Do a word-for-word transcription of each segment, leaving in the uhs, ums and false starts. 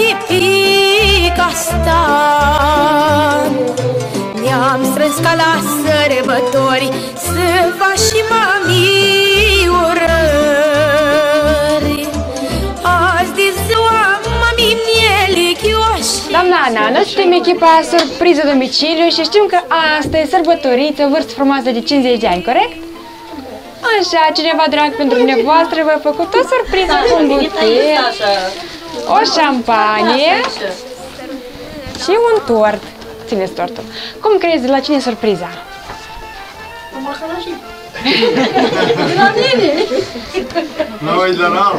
pipi castan. Ne-am strâns ca la sărbători să faci și mami urări. Azi de ziua mami mielichioși. Doamna Ana, noi suntem echipa Surpriză Domiciliu și știm că astăzi sărbătoriți o vârstă frumoasă de cincizeci de ani, corect? Așa, cineva drag pentru dumneavoastră v-a făcut o surpriză cu un buchet, o șampanie și un tort. Țineți tortul. Cum crezi, de la cine e surpriza? De la mine! Noi de la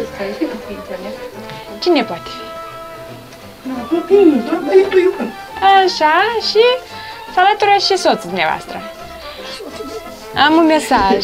Cine poate fi? Copiii, copiii. Așa, și să alătură și soțul dumneavoastră. Am un mesaj.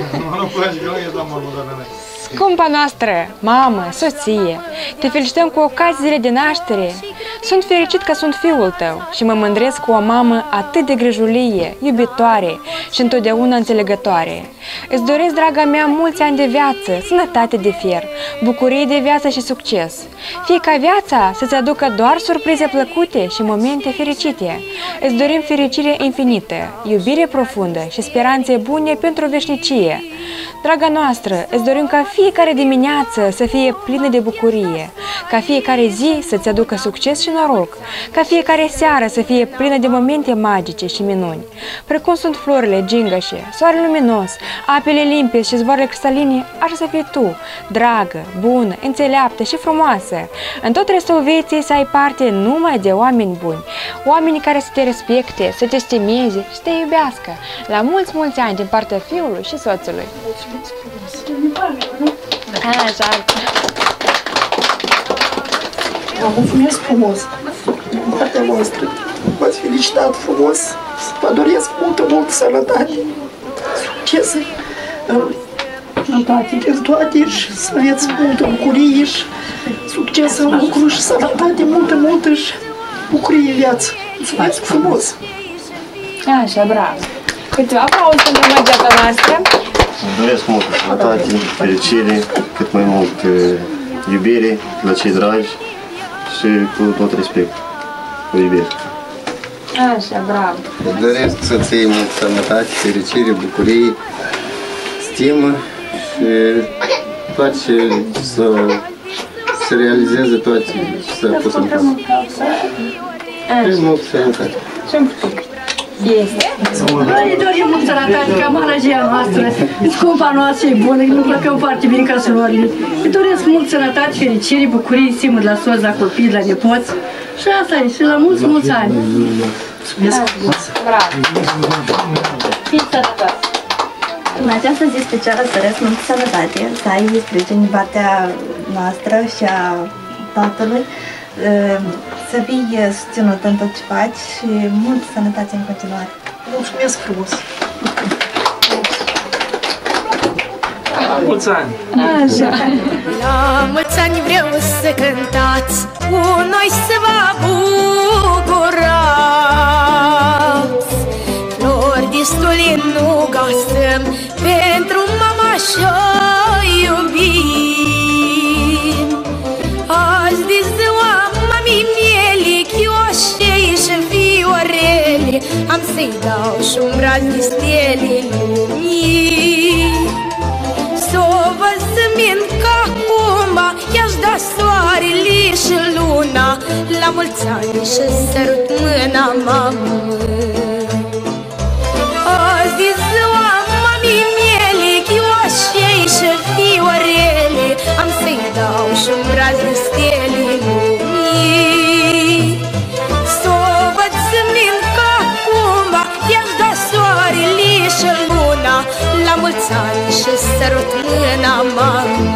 Scumpa noastră, mamă, soție, te felicităm cu ocazia de naștere. Sunt fericit că sunt fiul tău și mă mândresc cu o mamă atât de grijulie, iubitoare și întotdeauna înțelegătoare. Îți doresc, draga mea, mulți ani de viață, sănătate de fier, bucurie de viață și succes. Fie ca viața să-ți aducă doar surprize plăcute și momente fericite. Îți dorim fericire infinită, iubire profundă și speranțe bune pentru veșnicie. Draga noastră, îți dorim ca fiecare dimineață să fie plină de bucurie, ca fiecare zi să-ți aducă succes și noroc, ca fiecare seară să fie plină de momente magice și minuni. Precum sunt florile gingășe, soarele luminos, apele limpezi și zvoarele cristaline, așa să fii tu, dragă, bună, înțeleaptă și frumoasă. În tot restul vieții să ai parte numai de oameni buni, oameni care să te respecte, să te stimeze și să te iubească. La mulți, mulți ani din partea fiului și soțului. Așa. Vă mulțumesc frumos din partea voastră. V-ați felicitat frumos. Vă doresc multă, multă sănătate, succes în toate, în toate și să aveți multă bucurie și succes în lucru și sănătate, multă, multă și bucurie în viață. Mulțumesc frumos! Așa, bravo! Câteva aplauze pentru măgeata noastră. Îmi doresc multă sănătate, fericire, cât mai mult iubire la cei dragi și cu tot respect, cu iubire. Așa, bravo! Îmi doresc să-ți mult sănătate, fericire, bucurie, stimă și toate să se realizeze toate ce s-a pus în casă. Și mult sănătate. Și un pic. Este? Noi îi dorim mult sănătate, ca managia noastră, scumpa noastră e bună, nu plăcăm foarte bine ca surorile. Îi doresc mult sănătate, fericire, bucurie, stimă de la soți, la copii, de la nepoți. Și asta e, și la mulți, mulți ani. Mulțumesc frumos! Bravo! Fiți sănătoși! În această zi specială îți doresc multă sănătate, să ai sprijin din partea noastră și a tatălui, să fii susținut în tot ce faci și multă sănătate în continuare. Mulțumesc frumos! La mulți ani! Așa! La mulți ani vreau să cântați, cu noi să vă bucurați. Flori destule nu găsăm, pentru mama și-o iubim. Azi de ziua mamii mielichioșei și fiorele, am să-i dau și un braț de stele lumii. S-o văzămin ca acum, i-aș da soarele și luna, la mulți ani și sărut mâna, mamă. Azi de ziua mamii mielichioșei și fiorele, am să-i dau și un braț de stele lumii. S-o văzămin ca acum, i-aș da soarele și luna, la mulți ani și sărut mâna, mamă.